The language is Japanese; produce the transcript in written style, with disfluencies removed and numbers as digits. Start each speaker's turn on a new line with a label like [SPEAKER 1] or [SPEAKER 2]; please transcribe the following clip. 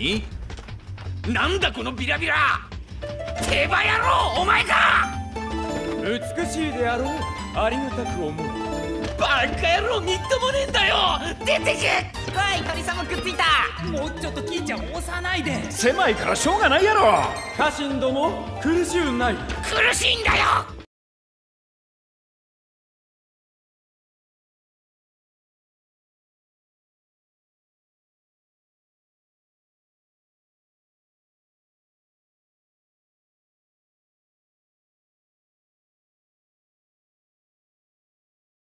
[SPEAKER 1] 何？なんだこのビラビラ！手羽野郎お前か！
[SPEAKER 2] 美しいであろう。ありがたく思う。
[SPEAKER 1] バカ野郎みっともねえんだよ！出てけ！
[SPEAKER 3] おい鳥さんもくっついた。
[SPEAKER 4] もうちょっと金ちゃん押さないで。
[SPEAKER 5] 狭いからしょうがないやろ。
[SPEAKER 2] 家臣ども苦しゅうない。
[SPEAKER 1] 苦しいんだよ！